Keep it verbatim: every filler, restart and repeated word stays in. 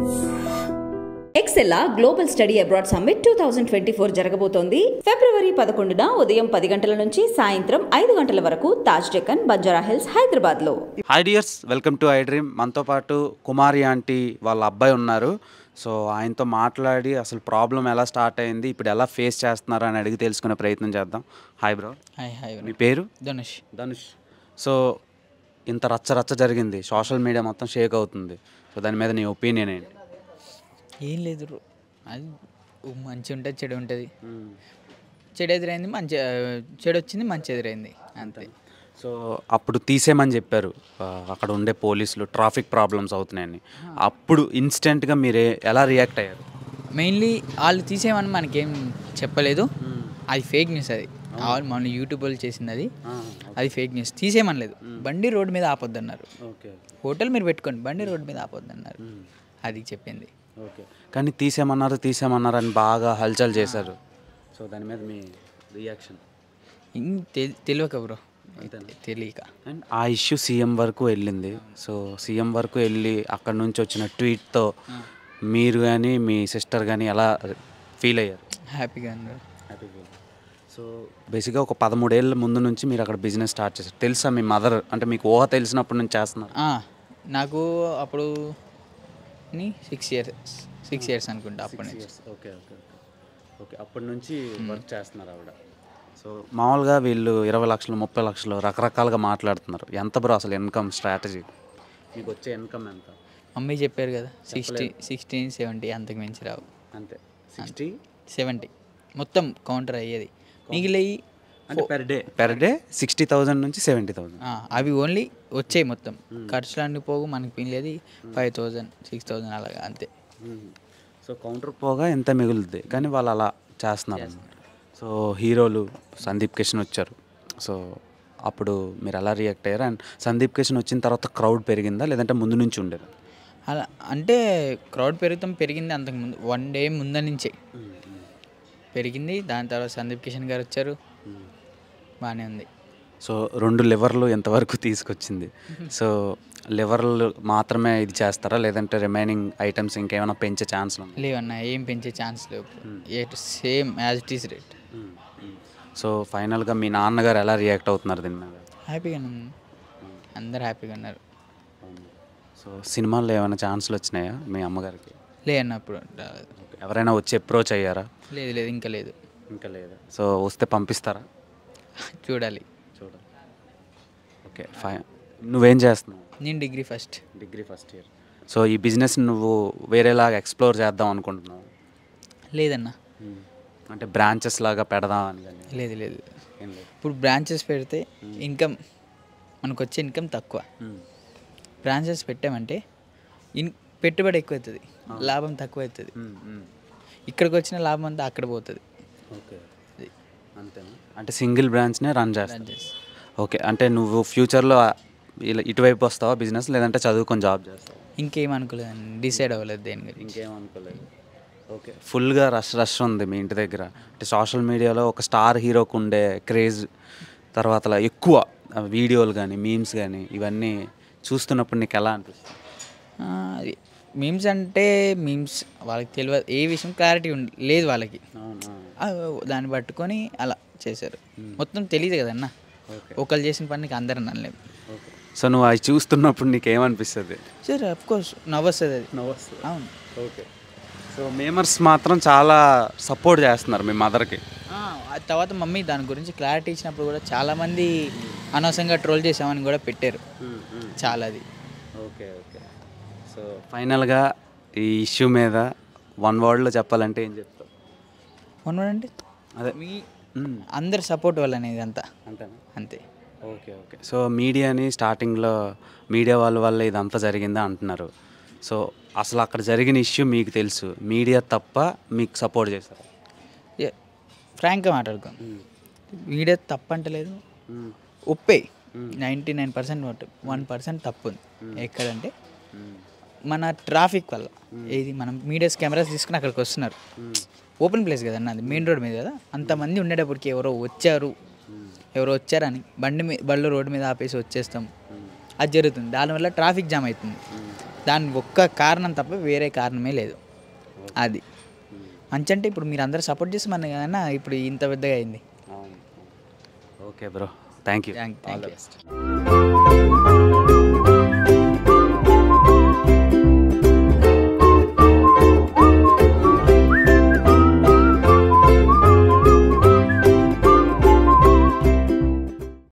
ఎక్సెల్లా global study abroad summit two thousand twenty four జరగబోతోంది. ఫిబ్రవరి పదకొండున ఉదయం పది గంటల నుంచి సాయంత్రం ఐదు గంటల వరకు తాజ్ డెక్కన్, బంజారా హిల్స్, హైదరాబాద్ లో. Hi dears, welcome to I Dream. మనతో పాటు కుమారి ఆంటీ వాళ్ళ అబ్బాయి ఉన్నారు. సో ఆయనతో మాట్లాడి అసలు ప్రాబ్లం ఎలా స్టార్ట్ అయింది, ఇప్పుడు ఎలా ఫేస్ చేస్తున్నారు అని అడిగి తెలుసుకునే ప్రయత్నం చేద్దాం. Hi bro. Hi hi. మీ పేరు? ధనుష్. ధనుష్. సో ఇంత రచ్చ రచ్చ జరిగింది, సోషల్ మీడియా మొత్తం షేక్ అవుతుంది. సో దాని మీద నీ ఒపీనియన్ ఏంటి? ఏం లేదు, అది మంచి ఉంటుంది, చెడు ఉంటుంది. చెడు ఎదురైంది, మంచి చెడు వచ్చింది, మంచి ఎదురైంది, అంతే. సో అప్పుడు తీసేయమని చెప్పారు అక్కడ ఉండే పోలీసులు, ట్రాఫిక్ ప్రాబ్లమ్స్ అవుతున్నాయని. అప్పుడు ఇన్స్టెంట్గా మీరు ఎలా రియాక్ట్ అయ్యారు? మెయిన్లీ వాళ్ళు తీసేయమని మనకేం చెప్పలేదు, అది ఫేక్ న్యూస్. అది వాళ్ళు మన యూట్యూబ్ వాళ్ళు చేసింది, అది అది ఫేక్ న్యూస్. తీసేయమనలేదు, బండి రోడ్డు మీద ఆపొద్దు అన్నారు. హోటల్ మీరు పెట్టుకోండి, బండి రోడ్డు మీద ఆపొద్దు అన్నారు, అది చెప్పింది. ఓకే, కానీ తీసేయమన్నారు తీసేయమన్నారు అని బాగా హల్చల్ చేశారు. సో దాని మీద మీ రియాక్షన్? తెలియక బ్రో, తెలియక. అండ్ ఆ ఇష్యూ సీఎం వరకు వెళ్ళింది. సో సీఎం వరకు వెళ్ళి అక్కడ నుంచి వచ్చిన ట్వీట్తో మీరు కానీ మీ సిస్టర్ కానీ ఎలా ఫీల్ అయ్యారు? హ్యాపీగా ఉన్నారు. హ్యాపీగా. సో బేసిక్గా ఒక పదమూడేళ్ళ ముందు నుంచి మీరు అక్కడ బిజినెస్ స్టార్ట్ చేశారు. తెలుసా మీ మదర్, అంటే మీకు ఊహ తెలిసినప్పటి నుంచి చేస్తున్నారు? నాకు అప్పుడు సిక్స్ ఇయర్స్ సిక్స్ ఇయర్స్ అనుకుంటా అప్పటి నుంచి. ఓకే ఓకే ఓకే అప్పటి నుంచి వర్క్ చేస్తున్నారు ఆవిడ. సో మామూలుగా వీళ్ళు ఇరవై లక్షలు ముప్పై లక్షలు రకరకాలుగా మాట్లాడుతున్నారు. ఎంత బ్రో అసలు ఇన్కమ్ స్ట్రాటజీ? మీకు వచ్చే ఇన్కమ్ ఎంత? మమ్మీ చెప్పారు కదా, సిక్స్టీ సిక్స్టీన్ సెవెంటీ, అంతకు మించి రావు. అంతే, సిక్స్టీ సెవెంటీ మొత్తం కౌంటర్ అయ్యేది. మిగిలియి అంటే per day per day sixty thousand నుంచి సెవెంటీ థౌజండ్ అవి ఓన్లీ వచ్చాయి. మొత్తం ఖర్చులు అన్నీ పోగు మనకి పిల్లది ఫైవ్ థౌజండ్ సిక్స్ థౌజండ్ అలాగా, అంతే. సో కౌంటర్ పోగా ఎంత మిగులుద్ది, కానీ వాళ్ళు అలా చేస్తున్నారు అన్నమాట. సో హీరోలు సందీప్ కిషన్ వచ్చారు. సో అప్పుడు మీరు ఎలా రియాక్ట్ అయ్యారు? అండ్ సందీప్ కిషన్ వచ్చిన తర్వాత క్రౌడ్ పెరిగిందా లేదంటే ముందు నుంచి ఉండేదా? అలా అంటే క్రౌడ్ పెరుగుతాం పెరిగింది, అంతకుముందు వన్ డే ముందు నుంచే పెరిగింది. దాని తర్వాత సందీప్ కిషన్ గారు వచ్చారు, బాగానే ఉంది. సో రెండు లివర్లు ఎంతవరకు తీసుకొచ్చింది? సో లివర్లు మాత్రమే ఇది చేస్తారా లేదంటే రిమైనింగ్ ఐటమ్స్ ఇంకేమైనా పెంచే ఛాన్స్? లేవన్నా, ఏం పెంచే ఛాన్స్ లేవు. Same as it is rate. So ఫైనల్గా మీ నాన్నగారు ఎలా రియాక్ట్ అవుతున్నారు దీని మీద? హ్యాపీగా అందరు హ్యాపీగా ఉన్నారు. సో సినిమాల్లో ఏమైనా ఛాన్స్లు వచ్చినాయా మీ అమ్మగారికి? లేదన్నప్పుడు ఎవరైనా వచ్చి అప్రోచ్ అయ్యారా? లేదు లేదు, ఇంకా లేదు. ఇంకా లేదు. సో వస్తే పంపిస్తారా? చూడాలి చూడాలి. Okay fine. నువ్వేం చేస్తున్నావు? నేను degree first degree first year. So ఈ బిజినెస్ నువ్వు వేరేలాగా ఎక్స్ప్లోర్ చేద్దాం అనుకుంటున్నావు? లేదన్నా, అంటే బ్రాంచెస్ లాగా పెడదాం అని? లేదు లేదు, ఇప్పుడు బ్రాంచెస్ పెడితే ఇన్కమ్ మనకు వచ్చే ఇన్కమ్ తక్కువ. బ్రాంచెస్ పెట్టామంటే ఇన్ పెట్టుబడి ఎక్కువ అవుతుంది, లాభం తక్కువ అవుతుంది. ఇక్కడికి వచ్చిన లాభం అంతా అక్కడ పోతుంది. ఓకే, అంతేనా? అంటే సింగిల్ బ్రాంచ్నే రన్ చేస్తాను. ఓకే, అంటే నువ్వు ఫ్యూచర్లో ఇలా ఇటువైపు వస్తావా బిజినెస్, లేదంటే చదువుకొని జాబ్ చేస్తావా? ఇంకేం అనుకోలేదు, డిసైడ్ అవ్వలేదు దేని గురించి. ఇంకేం అనుకోలేదు. ఓకే, ఫుల్గా రష్ రష్ ఉంది మీ ఇంటి దగ్గర. అంటే సోషల్ మీడియాలో ఒక స్టార్ హీరోకు ఉండే క్రేజ్, తర్వాత ఎక్కువ వీడియోలు కానీ మీమ్స్ కానీ ఇవన్నీ చూస్తున్నప్పుడు నీకు ఎలా అనిపిస్తుంది? మీమ్స్ అంటే మీమ్స్ వాళ్ళకి తెలియదు, ఏ విషయం క్లారిటీ లేదు వాళ్ళకి. దాన్ని పట్టుకొని అలా చేశారు, మొత్తం తెలియదు కదన్నా. ఒకళ్ళు చేసిన పనికి అందరూ అనలేము. సో నువ్వు అవి చూస్తున్నప్పుడు నీకు ఏమనిపిస్తుంది? సరే, అఫ్కోర్స్ నవ్వొస్తుంది. అది నవ్వొస్తుంది. అవును. ఓకే. సో మేమర్స్ మాత్రం చాలా సపోర్ట్ చేస్తున్నారు మీ మదర్కి. తర్వాత మమ్మీ దాని గురించి క్లారిటీ ఇచ్చినప్పుడు కూడా చాలామంది అనవసరంగా ట్రోల్ చేసామని కూడా పెట్టారు చాలా. అది ఓకే ఓకే. సో ఫైనల్గా ఈ ఇష్యూ మీద వన్ వర్డ్లో చెప్పాలంటే ఏం చెప్తావు? వన్ వర్డ్ అంటే అదే మీ అందరి సపోర్ట్ వల్ల అనేది అంతా, అంతేనా? అంతే. Okay okay. సో మీడియాని స్టార్టింగ్లో మీడియా వాళ్ళ వల్ల ఇదంతా జరిగిందా అంటున్నారు. సో అసలు అక్కడ జరిగిన ఇష్యూ మీకు తెలుసు, మీడియా తప్ప మీకు సపోర్ట్ చేస్తారు? ఫ్రాంక్గా మాట్లాడుకో, మీడియా తప్పు అంటలేదు, ఒప్పే ninety nine percent one percent తప్పు ఉంది. ఎక్కడంటే మన ట్రాఫిక్ వల్ల. ఏది మనం మీడియాస్ కెమెరాస్ తీసుకుని అక్కడికి వస్తున్నారు, ఓపెన్ ప్లేస్ కదన్న, అది మెయిన్ రోడ్ మీద కదా. అంతమంది ఉండేటప్పటికి ఎవరో వచ్చారు ఎవరో వచ్చారని బండి మీద బళ్ళు రోడ్డు మీద ఆపేసి వచ్చేస్తాం, అది జరుగుతుంది. దానివల్ల ట్రాఫిక్ జామ్ అవుతుంది. దాని ఒక్క కారణం తప్ప వేరే కారణమే లేదు. అది మంచి అంటే ఇప్పుడు మీరు అందరూ సపోర్ట్ చేసి మన కన్నా ఇప్పుడు ఇంత పెద్దగా అయింది. Okay bro, thank you. Thank thank you.